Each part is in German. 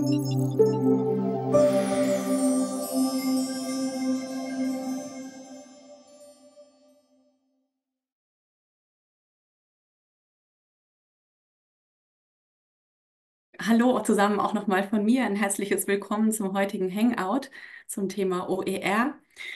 Hallo zusammen auch nochmal von mir. Ein herzliches Willkommen zum heutigen Hangout zum Thema OER.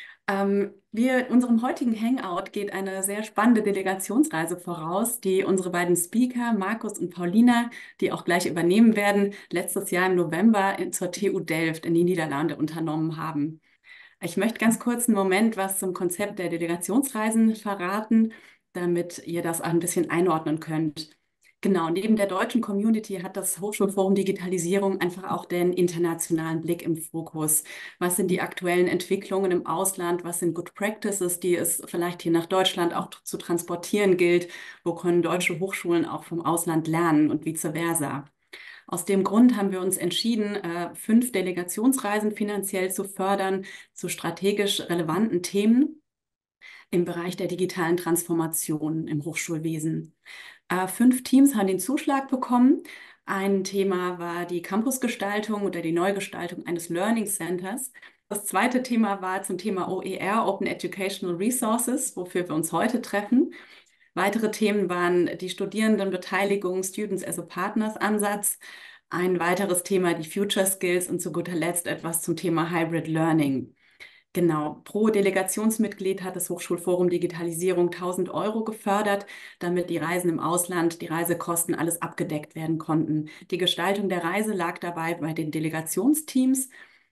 Unserem heutigen Hangout geht eine sehr spannende Delegationsreise voraus, die unsere beiden Speaker, Markus und Paulina, die auch gleich übernehmen werden, letztes Jahr im November zur TU Delft in die Niederlande unternommen haben. Ich möchte ganz kurz einen Moment was zum Konzept der Delegationsreisen verraten, damit ihr das ein bisschen einordnen könnt. Genau, neben der deutschen Community hat das Hochschulforum Digitalisierung einfach auch den internationalen Blick im Fokus. Was sind die aktuellen Entwicklungen im Ausland? Was sind Good Practices, die es vielleicht hier nach Deutschland auch zu transportieren gilt? Wo können deutsche Hochschulen auch vom Ausland lernen und vice versa? Aus dem Grund haben wir uns entschieden, 5 Delegationsreisen finanziell zu fördern zu strategisch relevanten Themen im Bereich der digitalen Transformation im Hochschulwesen. 5 Teams haben den Zuschlag bekommen. Ein Thema war die Campusgestaltung oder die Neugestaltung eines Learning Centers. Das zweite Thema war zum Thema OER, Open Educational Resources, wofür wir uns heute treffen. Weitere Themen waren die Studierendenbeteiligung, Students as a Partners Ansatz. Ein weiteres Thema die Future Skills und zu guter Letzt etwas zum Thema Hybrid Learning. Genau, pro Delegationsmitglied hat das Hochschulforum Digitalisierung 1.000 € gefördert, damit die Reisen im Ausland, die Reisekosten, alles abgedeckt werden konnten. Die Gestaltung der Reise lag dabei bei den Delegationsteams.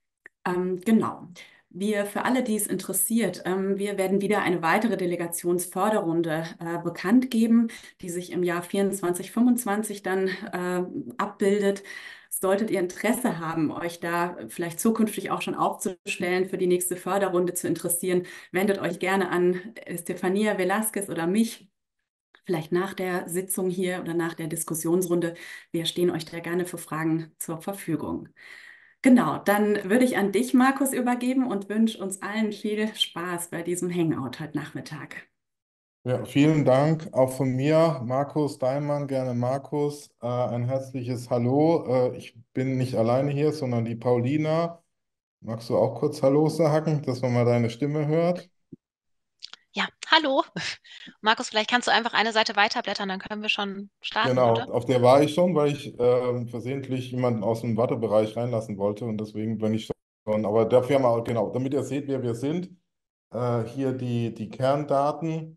Genau. Für alle, die es interessiert, wir werden wieder eine weitere Delegationsförderrunde bekannt geben, die sich im Jahr 24, 25 dann abbildet. Solltet ihr Interesse haben, euch da vielleicht zukünftig auch schon aufzustellen, für die nächste Förderrunde zu interessieren, wendet euch gerne an Stefania Velasquez oder mich. Vielleicht nach der Sitzung hier oder nach der Diskussionsrunde. Wir stehen euch da gerne für Fragen zur Verfügung. Genau, dann würde ich an dich, Markus, übergeben und wünsche uns allen viel Spaß bei diesem Hangout heute Nachmittag. Ja, vielen Dank auch von mir, Markus Daimann, gerne Markus. Ein herzliches Hallo. Ich bin nicht alleine hier, sondern die Paulina. Magst du auch kurz Hallo sagen, dass man mal deine Stimme hört? Ja, hallo. Markus, vielleicht kannst du einfach eine Seite weiterblättern, dann können wir schon starten, Genau, oder? auf der war ich schon, weil ich versehentlich jemanden aus dem Wartebereich reinlassen wollte und deswegen bin ich schon. Aber dafür haben wir, genau, damit ihr seht, wer wir sind, hier die Kerndaten.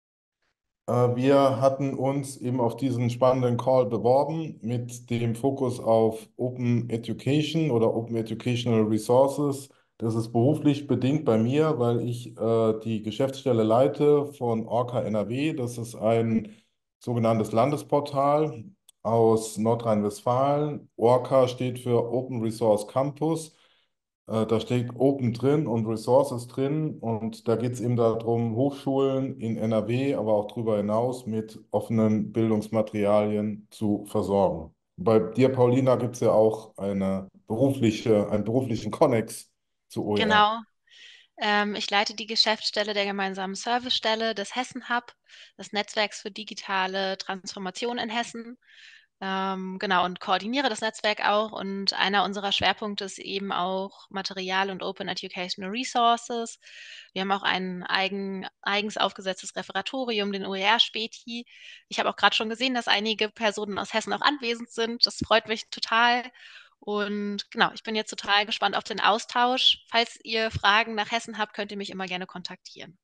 Wir hatten uns eben auf diesen spannenden Call beworben mit dem Fokus auf Open Education oder Open Educational Resources. Das ist beruflich bedingt bei mir, weil ich die Geschäftsstelle leite von Orca NRW. Das ist ein sogenanntes Landesportal aus Nordrhein-Westfalen. Orca steht für Open Resource Campus. Da steht Open drin und Resources drin und da geht es eben darum, Hochschulen in NRW, aber auch darüber hinaus mit offenen Bildungsmaterialien zu versorgen. Bei dir, Paulina, gibt es ja auch einen beruflichen Konnex zu OER. Genau. Ich leite die Geschäftsstelle der gemeinsamen Servicestelle des Hessen Hub, des Netzwerks für digitale Transformation in Hessen. Genau, und koordiniere das Netzwerk auch. Und einer unserer Schwerpunkte ist eben auch Material und Open Educational Resources. Wir haben auch ein eigens aufgesetztes Referatorium, den OER-Speti. Ich habe auch gerade schon gesehen, dass einige Personen aus Hessen auch anwesend sind. Das freut mich total. Und genau, ich bin jetzt total gespannt auf den Austausch. Falls ihr Fragen nach Hessen habt, könnt ihr mich immer gerne kontaktieren.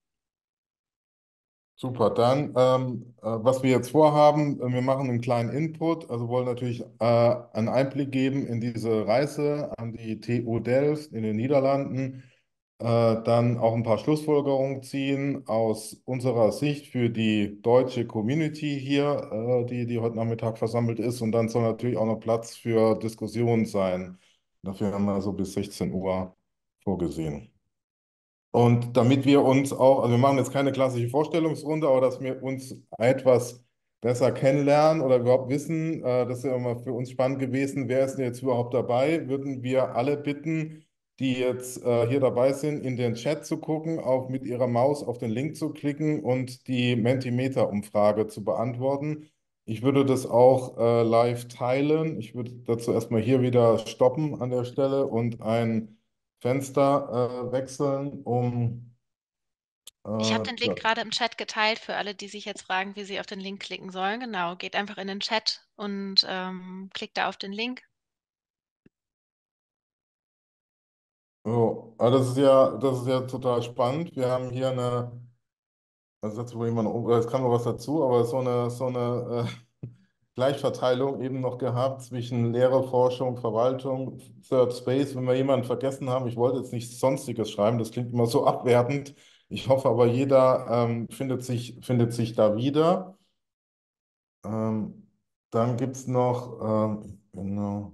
Super, dann, was wir jetzt vorhaben, wir machen einen kleinen Input, also wollen natürlich einen Einblick geben in diese Reise an die TU Delft in den Niederlanden, dann auch ein paar Schlussfolgerungen ziehen aus unserer Sicht für die deutsche Community hier, die heute Nachmittag versammelt ist, und dann soll natürlich auch noch Platz für Diskussionen sein. Dafür haben wir so bis 16 Uhr vorgesehen. Und damit wir uns auch, also wir machen jetzt keine klassische Vorstellungsrunde, aber dass wir uns etwas besser kennenlernen oder überhaupt wissen, das ist ja immer für uns spannend gewesen, wer ist denn jetzt überhaupt dabei, würden wir alle bitten, die jetzt hier dabei sind, in den Chat zu gucken, auch mit ihrer Maus auf den Link zu klicken und die Mentimeter-Umfrage zu beantworten. Ich würde das auch live teilen. Ich würde dazu erstmal hier wieder stoppen an der Stelle und ein Fenster wechseln, um Ich habe den Link ja. gerade im Chat geteilt für alle, die sich jetzt fragen, wie sie auf den Link klicken sollen. Genau, geht einfach in den Chat und klickt da auf den Link. So, das ist ja total spannend. Wir haben hier also jetzt wohl jemand, es kam noch was dazu, aber Gleichverteilung eben noch gehabt zwischen Lehre, Forschung, Verwaltung, Third Space. Wenn wir jemanden vergessen haben, ich wollte jetzt nichts Sonstiges schreiben, das klingt immer so abwertend. Ich hoffe aber, jeder findet sich da wieder. Ähm, Dann gibt es noch, genau,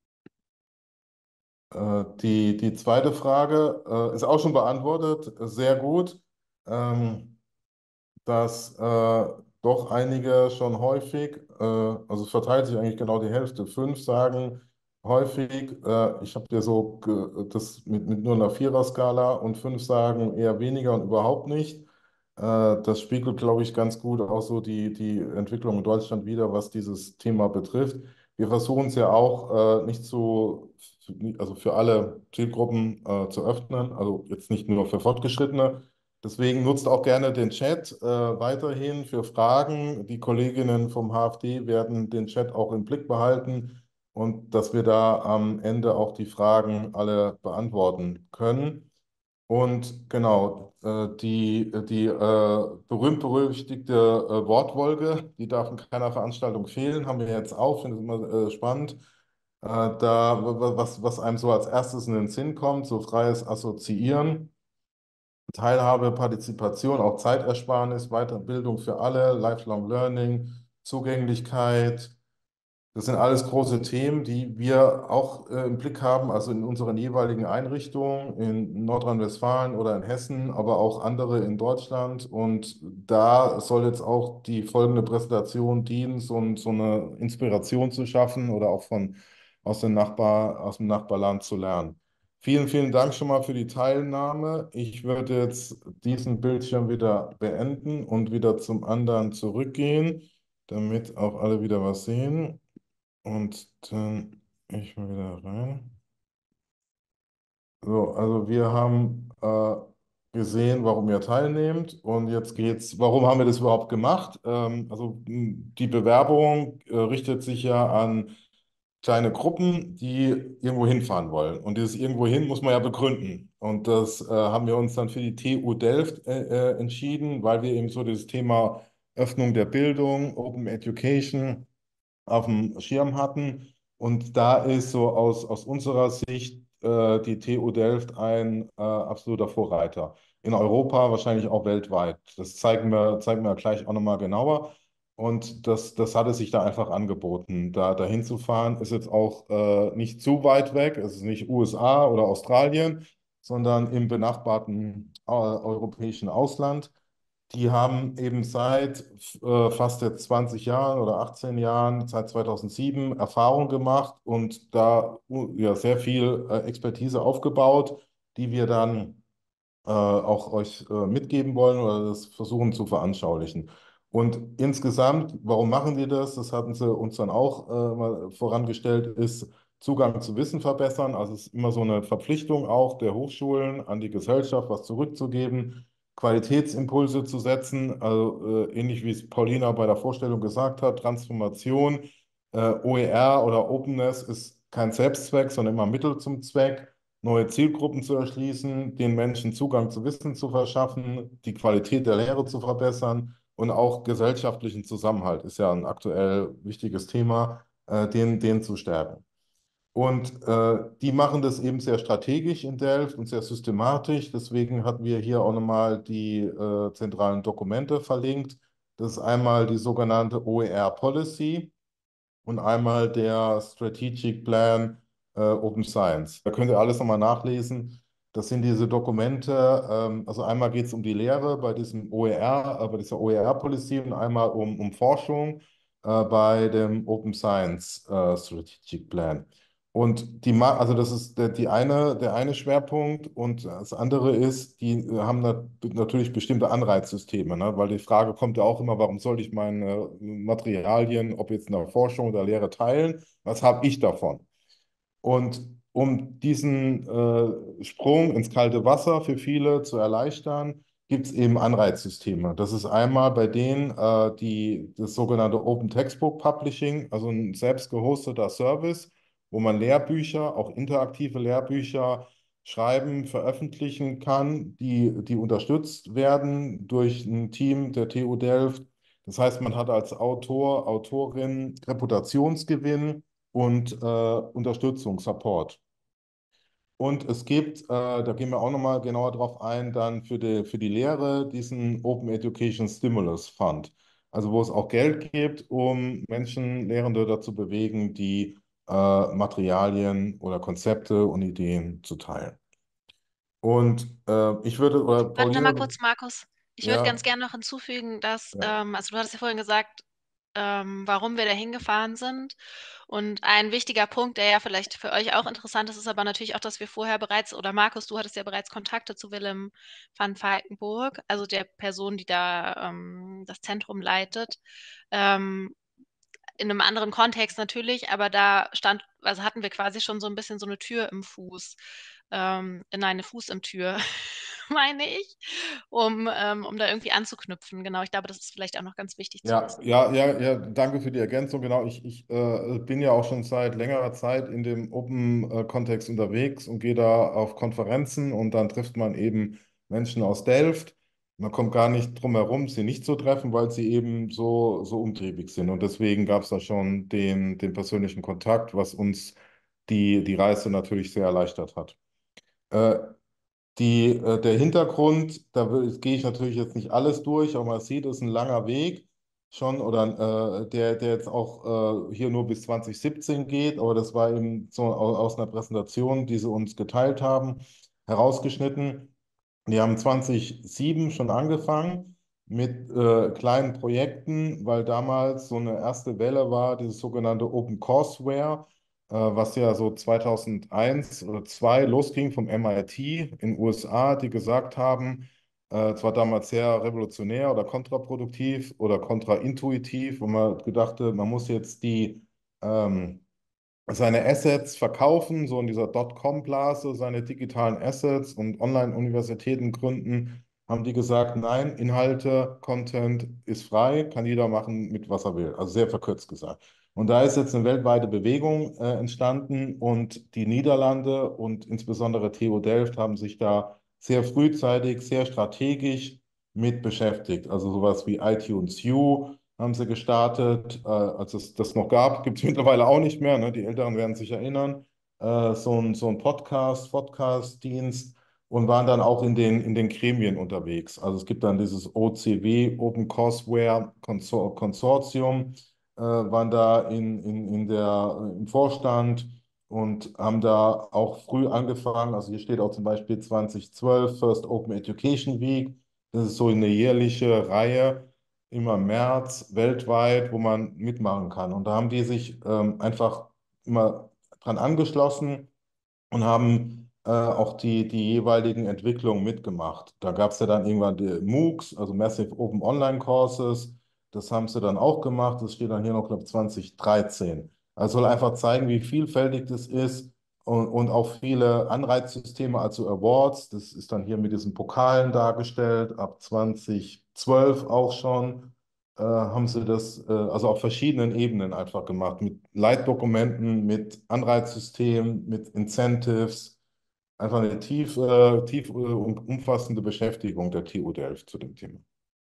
die zweite Frage, ist auch schon beantwortet, sehr gut. Ähm, Dass doch einige schon häufig, also es verteilt sich eigentlich genau die Hälfte, fünf sagen häufig, ich habe dir so das mit nur einer Viererskala und fünf sagen eher weniger und überhaupt nicht. Das spiegelt, glaube ich, ganz gut auch so die Entwicklung in Deutschland wider, was dieses Thema betrifft. Wir versuchen es ja auch nicht also für alle Zielgruppen zu öffnen, also jetzt nicht nur für Fortgeschrittene. Deswegen nutzt auch gerne den Chat weiterhin für Fragen. Die Kolleginnen vom HFD werden den Chat auch im Blick behalten und dass wir da am Ende auch die Fragen alle beantworten können. Und genau, die berühmt-berüchtigte Wortwolke, die darf in keiner Veranstaltung fehlen, haben wir jetzt auch, finde ich immer spannend. Was einem so als erstes in den Sinn kommt, so freies Assoziieren. Teilhabe, Partizipation, auch Zeitersparnis, Weiterbildung für alle, Lifelong Learning, Zugänglichkeit. Das sind alles große Themen, die wir auch im Blick haben, also in unseren jeweiligen Einrichtungen in Nordrhein-Westfalen oder in Hessen, aber auch andere in Deutschland. Und da soll jetzt auch die folgende Präsentation dienen, so eine Inspiration zu schaffen oder auch aus dem Nachbarland zu lernen. Vielen Dank schon mal für die Teilnahme. Ich würde jetzt diesen Bildschirm wieder beenden und wieder zum anderen zurückgehen, damit auch alle wieder was sehen. Und dann ich mal wieder rein. So, also wir haben gesehen, warum ihr teilnehmt. Und jetzt geht's, warum haben wir das überhaupt gemacht? Die Bewerbung richtet sich ja an kleine Gruppen, die irgendwo hinfahren wollen. Und dieses irgendwo hin muss man ja begründen. Und das haben wir uns dann für die TU Delft entschieden, weil wir eben so dieses Thema Öffnung der Bildung, Open Education auf dem Schirm hatten. Und da ist so aus unserer Sicht die TU Delft ein absoluter Vorreiter. In Europa, wahrscheinlich auch weltweit. Das zeigen wir gleich auch nochmal genauer. Und das hatte sich da einfach angeboten. Da hinzufahren ist jetzt auch nicht zu weit weg. Es ist nicht USA oder Australien, sondern im benachbarten europäischen Ausland. Die haben eben seit fast jetzt 20 Jahren oder 18 Jahren, seit 2007 Erfahrung gemacht und da ja, sehr viel Expertise aufgebaut, die wir dann auch euch mitgeben wollen oder das versuchen zu veranschaulichen. Und insgesamt, warum machen die das? Das hatten sie uns dann auch mal vorangestellt, ist Zugang zu Wissen verbessern. Also es ist immer so eine Verpflichtung auch der Hochschulen an die Gesellschaft, was zurückzugeben, Qualitätsimpulse zu setzen. Also ähnlich wie es Paulina bei der Vorstellung gesagt hat, Transformation, OER oder Openness ist kein Selbstzweck, sondern immer Mittel zum Zweck, neue Zielgruppen zu erschließen, den Menschen Zugang zu Wissen zu verschaffen, die Qualität der Lehre zu verbessern und auch gesellschaftlichen Zusammenhalt ist ja ein aktuell wichtiges Thema, den zu stärken. Und die machen das eben sehr strategisch in Delft und sehr systematisch. Deswegen hatten wir hier auch nochmal die zentralen Dokumente verlinkt. Das ist einmal die sogenannte OER Policy und einmal der Strategic Plan Open Science. Da könnt ihr alles nochmal nachlesen. Das sind diese Dokumente, also einmal geht es um die Lehre bei diesem OER, bei dieser OER-Policy und einmal um Forschung bei dem Open Science Strategic Plan. Und also das ist der eine Schwerpunkt und das andere ist, die haben natürlich bestimmte Anreizsysteme, ne? Weil die Frage kommt ja auch immer, warum soll ich meine Materialien, ob jetzt in der Forschung oder Lehre teilen? Was habe ich davon? Und um diesen Sprung ins kalte Wasser für viele zu erleichtern, gibt es eben Anreizsysteme. Das ist einmal bei denen das sogenannte Open Textbook Publishing, also ein selbst gehosteter Service, wo man Lehrbücher, auch interaktive Lehrbücher schreiben, veröffentlichen kann, die unterstützt werden durch ein Team der TU Delft. Das heißt, man hat als Autor, Autorin Reputationsgewinn und Unterstützung, Support. Und es gibt, da gehen wir auch nochmal genauer drauf ein, dann für die Lehre diesen Open Education Stimulus Fund. Also wo es auch Geld gibt, um Menschen, Lehrende dazu bewegen, die Materialien oder Konzepte und Ideen zu teilen. Und ich würde, oder Warte noch Pauline, mal kurz, Markus. Ich würde ganz ja, gerne noch hinzufügen, dass, ja, also du hattest ja vorhin gesagt, warum wir da hingefahren sind. Und ein wichtiger Punkt, der ja vielleicht für euch auch interessant ist, ist aber natürlich auch, dass wir vorher bereits, oder Markus, du hattest ja bereits Kontakte zu Willem van Valkenburg, also der Person, die da das Zentrum leitet. Ähm, in einem anderen Kontext natürlich, aber da also hatten wir quasi schon so ein bisschen so eine Tür im Fuß, nein, 'ne Fuß im Tür, meine ich, um da irgendwie anzuknüpfen. Genau, ich glaube, das ist vielleicht auch noch ganz wichtig zu ja, wissen. ja, ja, ja, danke für die Ergänzung. Genau, ich bin ja auch schon seit längerer Zeit in dem Open-Kontext unterwegs und gehe da auf Konferenzen und dann trifft man eben Menschen aus Delft. Man kommt gar nicht drum herum, sie nicht zu treffen, weil sie eben so umtriebig sind. Und deswegen gab es da schon den persönlichen Kontakt, was uns die Reise natürlich sehr erleichtert hat. Äh, der Hintergrund, gehe ich natürlich jetzt nicht alles durch, aber man sieht, es ist ein langer Weg schon, oder der jetzt auch hier nur bis 2017 geht, aber das war eben so aus einer Präsentation, die sie uns geteilt haben, herausgeschnitten. Die haben 2007 schon angefangen mit kleinen Projekten, weil damals so eine erste Welle war, dieses sogenannte Open Courseware, was ja so 2001 oder 2002 losging vom MIT in den USA, die gesagt haben, es war damals sehr revolutionär oder kontraproduktiv oder kontraintuitiv, wo man gedachte, man muss jetzt ähm, seine Assets verkaufen, so in dieser Dotcom-Blase, seine digitalen Assets und Online-Universitäten gründen, haben die gesagt, nein, Inhalte, Content ist frei, kann jeder machen mit was er will. Also sehr verkürzt gesagt. Und da ist jetzt eine weltweite Bewegung entstanden und die Niederlande und insbesondere TU Delft haben sich da sehr frühzeitig, sehr strategisch mit beschäftigt. Also sowas wie iTunes U haben sie gestartet. Als es das noch gab, gibt es mittlerweile auch nicht mehr. Ne? Die Älteren werden sich erinnern. So ein Podcast-Dienst und waren dann auch in den Gremien unterwegs. Also es gibt dann dieses OCW, Open Courseware Consortium, waren da im Vorstand und haben da auch früh angefangen. Also hier steht auch zum Beispiel 2012 First Open Education Week. Das ist so eine jährliche Reihe immer im März weltweit, wo man mitmachen kann. Und da haben die sich einfach immer dran angeschlossen und haben auch die jeweiligen Entwicklungen mitgemacht. Da gab es ja dann irgendwann die MOOCs, also Massive Open Online Courses. Das haben sie dann auch gemacht. Das steht dann hier noch, glaube ich, 2013. Also soll einfach zeigen, wie vielfältig das ist und auch viele Anreizsysteme, also Awards. Das ist dann hier mit diesen Pokalen dargestellt, ab 2012 auch schon haben sie das also auf verschiedenen Ebenen einfach gemacht, mit Leitdokumenten, mit Anreizsystemen, mit Incentives. Einfach eine tief und umfassende Beschäftigung der TU Delft zu dem Thema.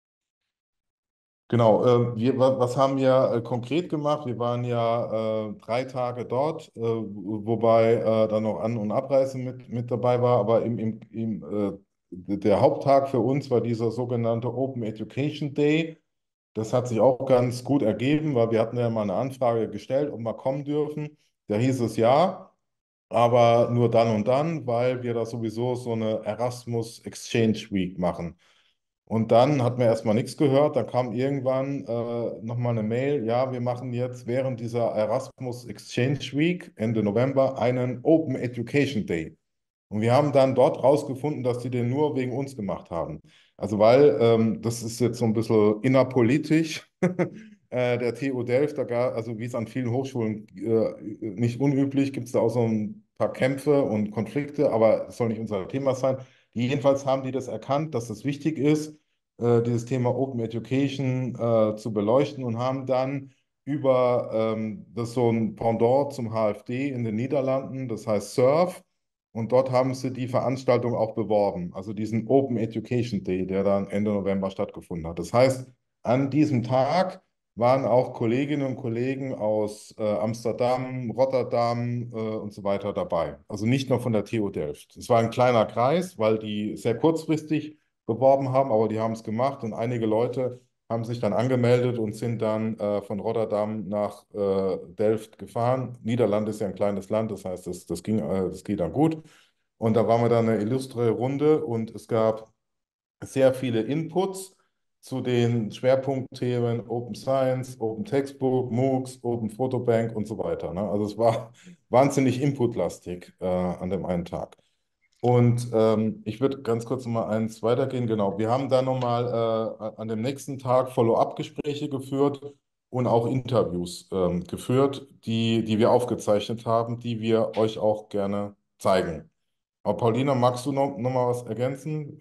Genau, was haben wir konkret gemacht? Wir waren ja 3 Tage dort, wobei dann noch An- und Abreise mit dabei war, aber der Haupttag für uns war dieser sogenannte Open Education Day. Das hat sich auch ganz gut ergeben, weil wir hatten ja mal eine Anfrage gestellt, ob wir kommen dürfen. Da hieß es ja, aber nur dann und dann, weil wir da sowieso so eine Erasmus Exchange Week machen. Und dann hat man erstmal nichts gehört. Dann kam irgendwann nochmal eine Mail, ja, wir machen jetzt während dieser Erasmus Exchange Week Ende November einen Open Education Day. Und wir haben dann dort rausgefunden, dass die den nur wegen uns gemacht haben. Also weil, das ist jetzt so ein bisschen innerpolitisch, der TU Delft, also wie es an vielen Hochschulen nicht unüblich, gibt es da auch so ein paar Kämpfe und Konflikte, aber das soll nicht unser Thema sein. Jedenfalls haben die das erkannt, dass es wichtig ist, dieses Thema Open Education zu beleuchten und haben dann über das so ein Pendant zum HFD in den Niederlanden, das heißt SURF, und dort haben sie die Veranstaltung auch beworben, also diesen Open Education Day, der dann Ende November stattgefunden hat. Das heißt, an diesem Tag waren auch Kolleginnen und Kollegen aus Amsterdam, Rotterdam und so weiter dabei. Also nicht nur von der TU Delft. Es war ein kleiner Kreis, weil die sehr kurzfristig beworben haben, aber die haben es gemacht und einige Leute haben sich dann angemeldet und sind dann von Rotterdam nach Delft gefahren. Niederlande ist ja ein kleines Land, das heißt, das geht dann gut. Und da waren wir dann eine illustre Runde und es gab sehr viele Inputs zu den Schwerpunktthemen Open Science, Open Textbook, MOOCs, Open Photobank und so weiter. Ne? Also es war wahnsinnig inputlastig an dem einen Tag. Und ich würde ganz kurz noch mal eins weitergehen. Genau, wir haben dann nochmal an dem nächsten Tag Follow-up-Gespräche geführt und auch Interviews geführt, die wir aufgezeichnet haben, die wir euch auch gerne zeigen. Aber Paulina, magst du noch mal was ergänzen?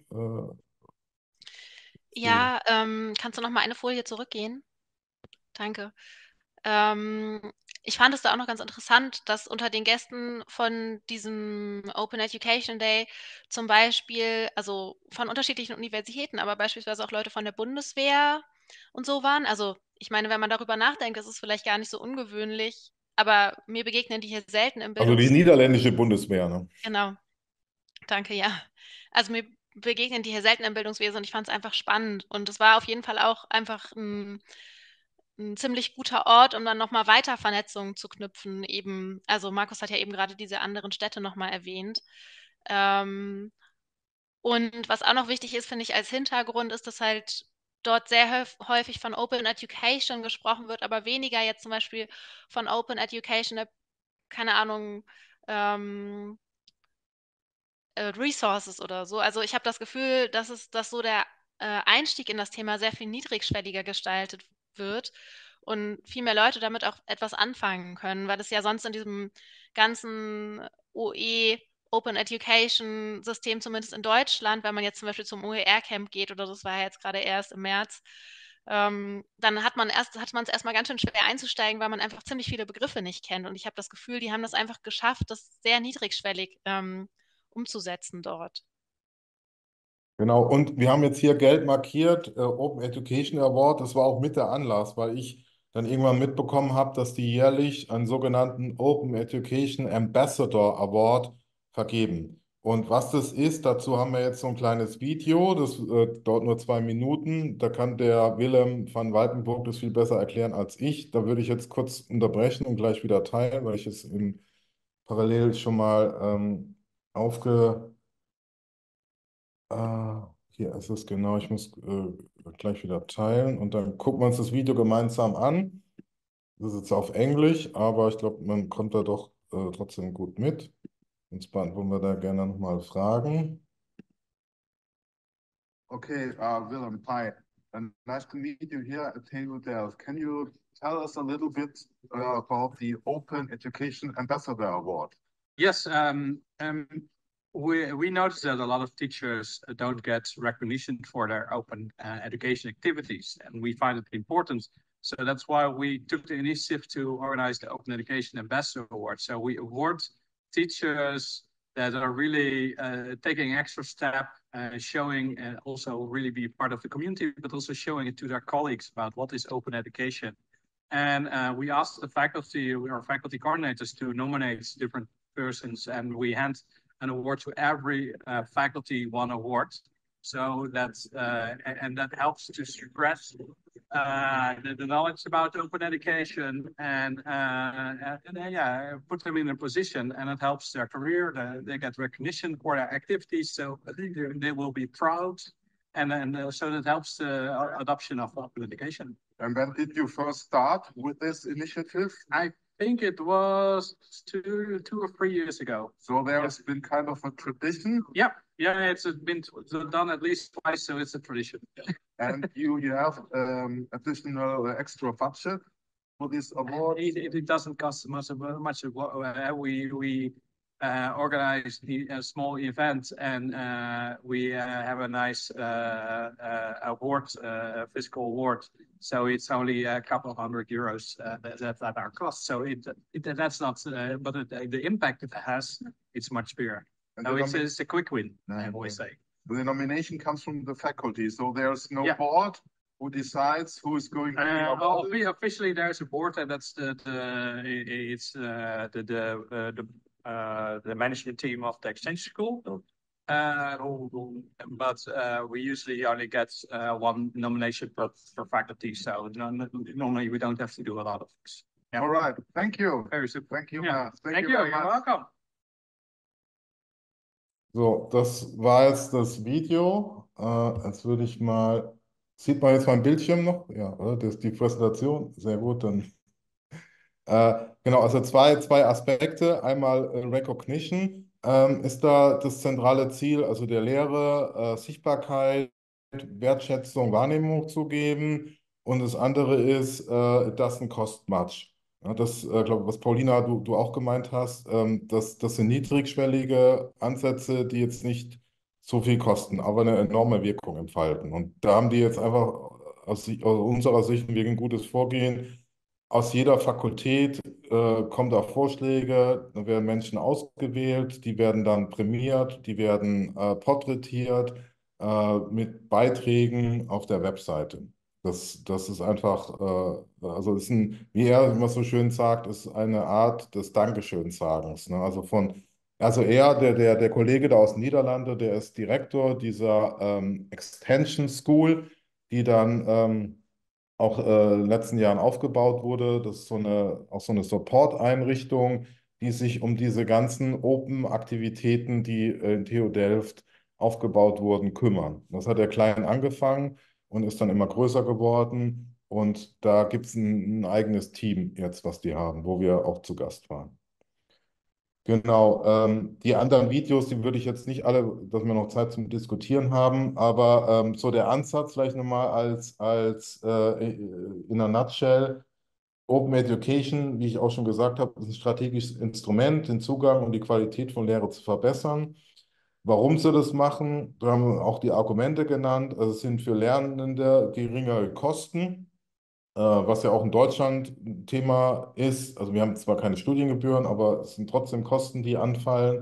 Zu- Ja, kannst du noch mal eine Folie zurückgehen? Danke. Ähm, Ich fand es da auch noch ganz interessant, dass unter den Gästen von diesem Open Education Day zum Beispiel, also von unterschiedlichen Universitäten, aber beispielsweise auch Leute von der Bundeswehr und so waren. Also ich meine, wenn man darüber nachdenkt, ist es vielleicht gar nicht so ungewöhnlich, aber mir begegnen die hier selten im Also die niederländische Bundeswehr, ne? Genau, danke, ja. Also mir begegnen die hier selten im Bildungswesen und ich fand es einfach spannend. Und es war auf jeden Fall auch einfach ein ziemlich guter Ort, um dann nochmal weiter Vernetzungen zu knüpfen. Eben, also Markus hat ja eben gerade diese anderen Städte nochmal erwähnt. Ähm, und was auch noch wichtig ist, finde ich, als Hintergrund, ist, dass halt dort sehr häufig von Open Education gesprochen wird, aber weniger jetzt zum Beispiel von Open Education, keine Ahnung, ähm, Resources oder so. Also ich habe das Gefühl, dass so der Einstieg in das Thema sehr viel niedrigschwelliger gestaltet wird und viel mehr Leute damit auch etwas anfangen können, weil es ja sonst in diesem ganzen OE Open Education System, zumindest in Deutschland, wenn man jetzt zum Beispiel zum OER-Camp geht oder das war ja jetzt gerade erst im März, dann hat man es erstmal ganz schön schwer einzusteigen, weil man einfach ziemlich viele Begriffe nicht kennt. Und ich habe das Gefühl, die haben das einfach geschafft, das sehr niedrigschwellig umzusetzen dort. Genau, und wir haben jetzt hier gelb markiert, Open Education Award. Das war auch mit der Anlass, weil ich dann irgendwann mitbekommen habe, dass die jährlich einen sogenannten Open Education Ambassador Award vergeben. Und was das ist, dazu haben wir jetzt so ein kleines Video, das dauert nur 2 Minuten. Da kann der Willem van Waltenburg das viel besser erklären als ich. Da würde ich jetzt kurz unterbrechen und gleich wieder teilen, weil ich es parallel schon mal aufge hier ist es genau. Ich muss gleich wieder teilen und dann gucken wir uns das Video gemeinsam an. Das ist jetzt auf Englisch, aber ich glaube, man kommt da doch trotzdem gut mit. Uns beantworten wir da gerne nochmal Fragen. Okay, Willem, hi. And nice to meet you here at TU Delft. Can you tell us a little bit about the Open Education Ambassador Award? Yes, we noticed that a lot of teachers don't get recognition for their open education activities, and we find it important. So that's why we took the initiative to organize the Open Education Ambassador Award. So we award teachers that are really taking extra step, showing and also really be part of the community, but also showing it to their colleagues about what is open education. And we asked the faculty, our faculty coordinators, to nominate different persons, and we hand an award to every faculty one award. So that's and that helps to stress the knowledge about open education and yeah, put them in a position, and it helps their career. They get recognition for their activities, so I think they will be proud and so that helps the adoption of open education. And when did you first start with this initiative? I think it was 2 or 3 years ago. So there has been kind of a tradition. Yeah, it's been done at least twice, so it's a tradition. And you have additional extra budget for this award. It doesn't cost much. We organize a small event, and we have a nice award, fiscal award. So it's only a couple of €100 that our cost. So that's not, but the impact it has, it's much bigger. So it's a quick win, I always say. The nomination comes from the faculty, so there's no board who decides who is going to be officially there's a board, and that's the management team of the exchange school. But we usually only get one nomination per faculty, so normally we don't have to do a lot of things. Yeah. All right, thank you. Very super. Thank you. Yeah. Thank you. Very You're much. welcome. So, das war jetzt das Video. Jetzt würde ich mal, sieht man jetzt mein Bildschirm noch? Ja, oder? Das ist die Präsentation. Sehr gut, dann. Genau, also zwei Aspekte. Einmal Recognition ist da das zentrale Ziel, also der Lehre, Sichtbarkeit, Wertschätzung, Wahrnehmung zu geben. Und das andere ist, it doesn't cost much. Ja, das, glaube ich, was Paulina, du auch gemeint hast, das sind niedrigschwellige Ansätze, die jetzt nicht so viel kosten, aber eine enorme Wirkung entfalten. Und da haben die jetzt einfach aus unserer Sicht ein gutes Vorgehen. Aus jeder Fakultät kommen da Vorschläge, da werden Menschen ausgewählt, die werden dann prämiert, die werden porträtiert mit Beiträgen auf der Webseite. Das ist einfach, also ist wie er immer so schön sagt, ist eine Art des Dankeschön-Sagens. Ne? Also der Kollege da aus den Niederlanden, der ist Direktor dieser Extension School, die dann auch in den letzten Jahren aufgebaut wurde. Das ist auch so eine Support-Einrichtung, die sich um diese ganzen Open-Aktivitäten, die in TU Delft aufgebaut wurden, kümmern. Das hat er klein angefangen und ist dann immer größer geworden. Und da gibt es ein eigenes Team jetzt, was die haben, wo wir auch zu Gast waren. Genau, die anderen Videos, die würde ich jetzt nicht alle, dass wir noch Zeit zum Diskutieren haben, aber so der Ansatz vielleicht nochmal in a nutshell, Open Education, wie ich auch schon gesagt habe, ist ein strategisches Instrument, den Zugang und die Qualität von Lehre zu verbessern. Warum sie das machen, da haben wir auch die Argumente genannt. Also es sind für Lernende geringere Kosten, was ja auch in Deutschland ein Thema ist. Also wir haben zwar keine Studiengebühren, aber es sind trotzdem Kosten, die anfallen.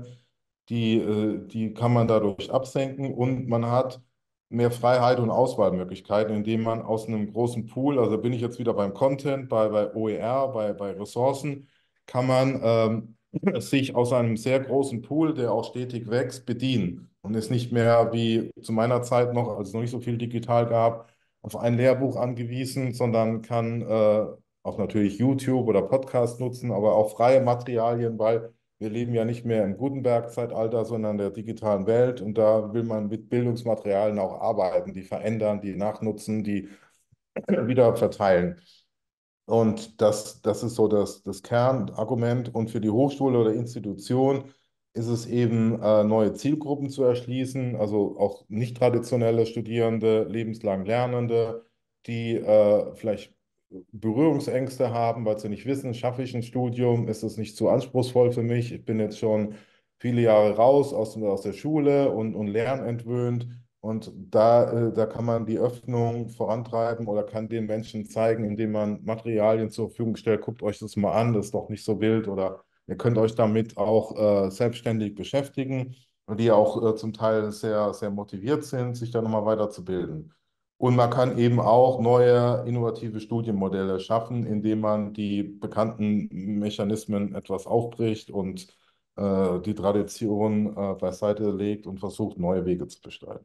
Die kann man dadurch absenken und man hat mehr Freiheit und Auswahlmöglichkeiten, indem man aus einem großen Pool, also bin ich jetzt wieder beim Content, bei OER, bei Ressourcen, kann man sich aus einem sehr großen Pool, der auch stetig wächst, bedienen und ist nicht mehr wie zu meiner Zeit noch, als es noch nicht so viel digital gab, auf ein Lehrbuch angewiesen, sondern kann auch natürlich YouTube oder Podcast nutzen, aber auch freie Materialien, weil wir leben ja nicht mehr im Gutenberg-Zeitalter, sondern in der digitalen Welt und da will man mit Bildungsmaterialien auch arbeiten, die verändern, die nachnutzen, die wieder verteilen. Und das ist so das Kernargument. Und für die Hochschule oder Institution ist es eben, neue Zielgruppen zu erschließen, also auch nicht traditionelle Studierende, lebenslang Lernende, die vielleicht Berührungsängste haben, weil sie nicht wissen, schaffe ich ein Studium, ist es nicht zu anspruchsvoll für mich, ich bin jetzt schon viele Jahre raus aus der Schule und lernentwöhnt. Und da kann man die Öffnung vorantreiben oder kann den Menschen zeigen, indem man Materialien zur Verfügung stellt. Guckt euch das mal an, das ist doch nicht so wild. Oder ihr könnt euch damit auch selbstständig beschäftigen, die auch zum Teil sehr, sehr motiviert sind, sich da nochmal weiterzubilden. Und man kann eben auch neue innovative Studienmodelle schaffen, indem man die bekannten Mechanismen etwas aufbricht und die Tradition beiseite legt und versucht, neue Wege zu bestreiten.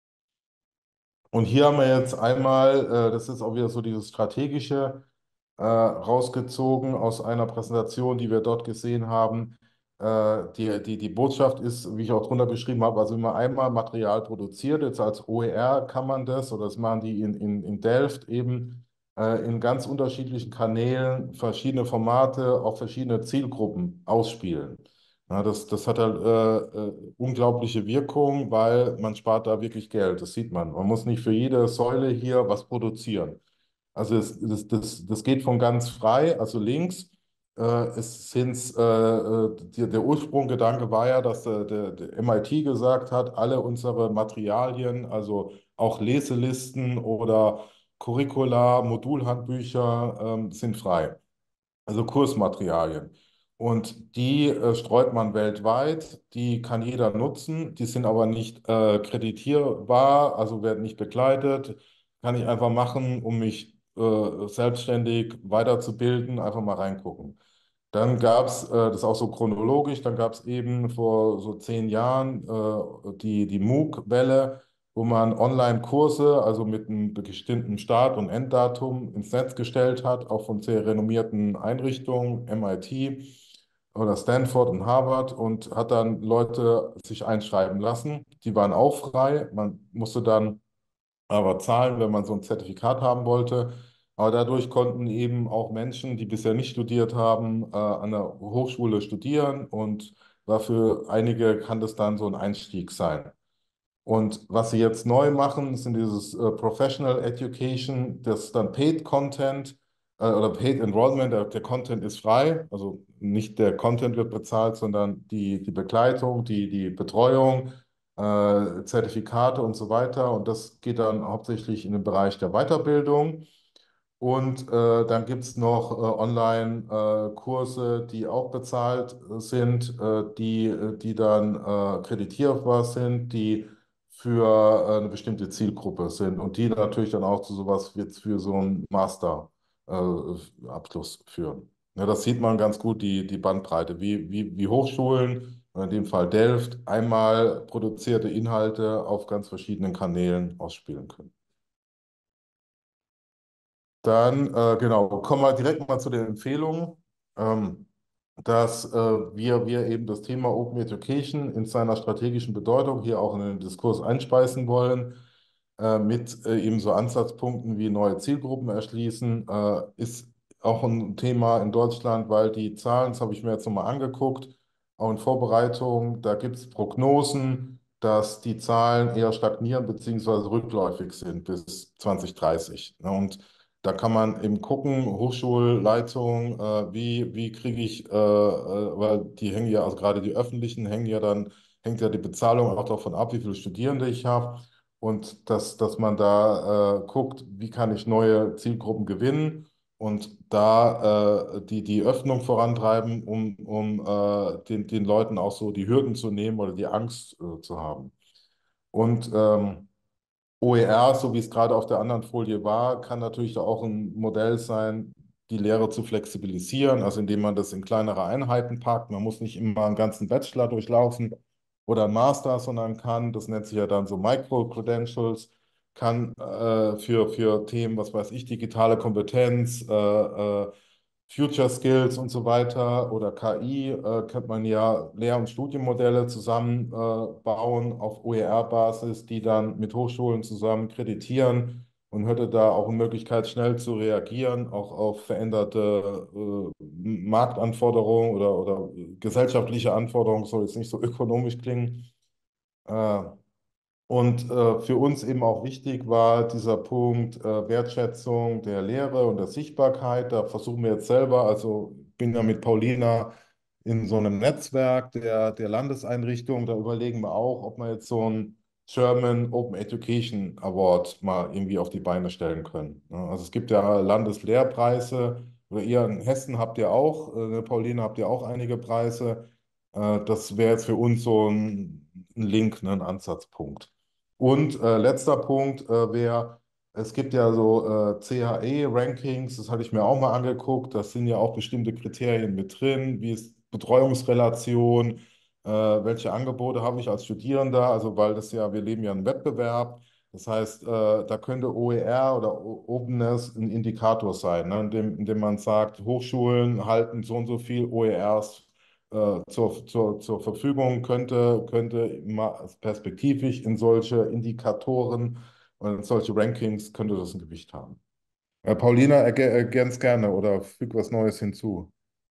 Und hier haben wir jetzt einmal, das ist auch wieder so dieses Strategische, rausgezogen aus einer Präsentation, die wir dort gesehen haben, Die Botschaft ist, wie ich auch drunter geschrieben habe, also wenn man einmal Material produziert, jetzt als OER kann man das, oder das machen die in Delft eben, in ganz unterschiedlichen Kanälen, verschiedene Formate, auch verschiedene Zielgruppen ausspielen. Ja, das hat halt unglaubliche Wirkung, weil man spart da wirklich Geld, das sieht man. Man muss nicht für jede Säule hier was produzieren. Also das geht von ganz frei, also links. Es sind, der Ursprungsgedanke war ja, dass der MIT gesagt hat, alle unsere Materialien, also auch Leselisten oder Curricula, Modulhandbücher, sind frei, also Kursmaterialien. Und die streut man weltweit, die kann jeder nutzen, die sind aber nicht kreditierbar, also werden nicht begleitet, kann ich einfach machen, um mich selbstständig weiterzubilden, einfach mal reingucken. Dann gab es, das ist auch so chronologisch, dann gab es eben vor so 10 Jahren die MOOC-Welle, wo man Online-Kurse, also mit einem bestimmten Start- und Enddatum ins Netz gestellt hat, auch von sehr renommierten Einrichtungen, MIT oder Stanford und Harvard, und hat dann Leute sich einschreiben lassen. Die waren auch frei. Man musste dann aber zahlen, wenn man so ein Zertifikat haben wollte. Aber dadurch konnten eben auch Menschen, die bisher nicht studiert haben, an der Hochschule studieren, und dafür einige kann das dann so ein Einstieg sein. Und was sie jetzt neu machen, sind dieses Professional Education, das ist dann Paid Content oder Paid Enrollment. Der Content ist frei, also nicht der Content wird bezahlt, sondern die Begleitung, die Betreuung, Zertifikate und so weiter. Und das geht dann hauptsächlich in den Bereich der Weiterbildung. Und dann gibt es noch Online-Kurse, die auch bezahlt sind, die dann kreditierbar sind, die für eine bestimmte Zielgruppe sind und die natürlich dann auch zu sowas wie jetzt für so einen Master-Abschluss führen. Ja, das sieht man ganz gut, die Bandbreite, wie Hochschulen, in dem Fall Delft, einmal produzierte Inhalte auf ganz verschiedenen Kanälen ausspielen können. Dann, genau, kommen wir direkt mal zu den Empfehlungen, ähm, dass wir eben das Thema Open Education in seiner strategischen Bedeutung hier auch in den Diskurs einspeisen wollen, mit eben so Ansatzpunkten wie neue Zielgruppen erschließen, ist auch ein Thema in Deutschland, weil die Zahlen, das habe ich mir jetzt nochmal angeguckt, auch in Vorbereitung, da gibt es Prognosen, dass die Zahlen eher stagnieren bzw. rückläufig sind bis 2030. Ne? Und da kann man eben gucken, Hochschulleitung, wie kriege ich, weil die hängen ja, also gerade die öffentlichen hängen ja dann, hängt ja die Bezahlung auch davon ab, wie viele Studierende ich habe. Und dass man da guckt, wie kann ich neue Zielgruppen gewinnen und da die Öffnung vorantreiben, um den Leuten auch so die Hürden zu nehmen oder die Angst zu haben. Und OER, so wie es gerade auf der anderen Folie war, kann natürlich auch ein Modell sein, die Lehre zu flexibilisieren, also indem man das in kleinere Einheiten packt. Man muss nicht immer einen ganzen Bachelor durchlaufen oder einen Master, sondern kann, das nennt sich ja dann so Micro-Credentials, kann für Themen, was weiß ich, digitale Kompetenz, Future Skills und so weiter oder KI, kann man ja Lehr- und Studienmodelle zusammenbauen auf OER-Basis, die dann mit Hochschulen zusammen kreditieren, und hätte da auch eine Möglichkeit, schnell zu reagieren, auch auf veränderte Marktanforderungen oder gesellschaftliche Anforderungen, soll jetzt nicht so ökonomisch klingen. Äh, und für uns eben auch wichtig war dieser Punkt Wertschätzung der Lehre und der Sichtbarkeit. Da versuchen wir jetzt selber, also ich bin ja mit Paulina in so einem Netzwerk der Landeseinrichtungen, da überlegen wir auch, ob wir jetzt so einen German Open Education Award mal irgendwie auf die Beine stellen können. Ja, also es gibt ja Landeslehrpreise, oder ihr in Hessen habt ihr auch, Paulina habt ihr auch einige Preise. Das wäre jetzt für uns so ein Link, ne, ein Ansatzpunkt. Und letzter Punkt wäre, es gibt ja so CHE-Rankings, das hatte ich mir auch mal angeguckt, da sind ja auch bestimmte Kriterien mit drin, wie ist Betreuungsrelation, welche Angebote habe ich als Studierender, also weil das ja, wir leben ja im Wettbewerb, das heißt, da könnte OER oder Openness ein Indikator sein, ne, indem man sagt, Hochschulen halten so und so viel OERs zur Verfügung, könnte perspektivisch in solche Indikatoren und in solche Rankings könnte das ein Gewicht haben. Paulina, ergänzt gerne oder füg was Neues hinzu.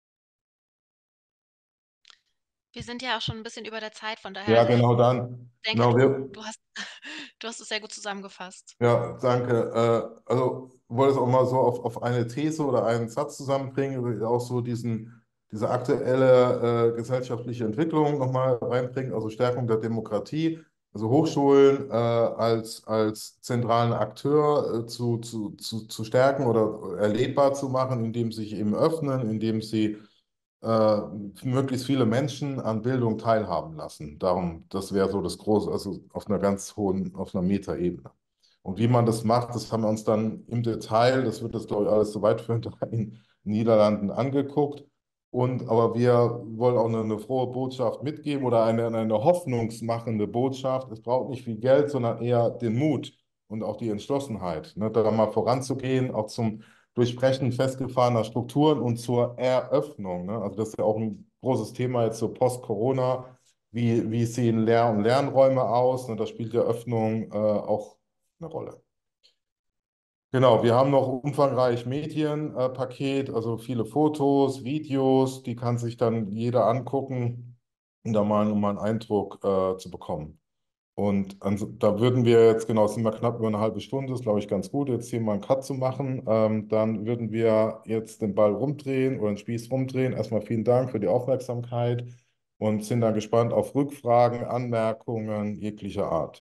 Wir sind ja auch schon ein bisschen über der Zeit, von Ja, daher genau dann. denke, Genau, du hast, du hast es sehr gut zusammengefasst. ja, danke. Also wollte es auch mal so auf eine These oder einen Satz zusammenbringen, auch so diese aktuelle gesellschaftliche Entwicklung nochmal reinbringen, also Stärkung der Demokratie, also Hochschulen als zentralen Akteur zu stärken oder erlebbar zu machen, indem sie sich eben öffnen, indem sie äh, möglichst viele Menschen an Bildung teilhaben lassen. Darum, das wäre so das Große, also auf einer ganz hohen, auf einer Metaebene. Und wie man das macht, das haben wir uns dann im Detail, das wird jetzt, glaube ich, alles so weit führen, in den Niederlanden angeguckt. Aber wir wollen auch eine frohe Botschaft mitgeben oder eine hoffnungsmachende Botschaft. Es braucht nicht viel Geld, sondern eher den Mut und auch die Entschlossenheit, ne, da mal voranzugehen, auch zum Durchbrechen festgefahrener Strukturen und zur Eröffnung. Ne? Also das ist ja auch ein großes Thema jetzt so post-Corona. Wie sehen Lehr- und Lernräume aus? Ne? Da spielt die Öffnung auch eine Rolle. Genau, wir haben noch umfangreich Medienpaket, also viele Fotos, Videos, die kann sich dann jeder angucken, um mal einen Eindruck zu bekommen. Und da würden wir jetzt, genau, es sind wir knapp über eine halbe Stunde, ist glaube ich ganz gut, jetzt hier mal einen Cut zu machen. Dann würden wir jetzt den Ball rumdrehen oder den Spieß rumdrehen. Erstmal vielen Dank für die Aufmerksamkeit und sind dann gespannt auf Rückfragen, Anmerkungen jeglicher Art.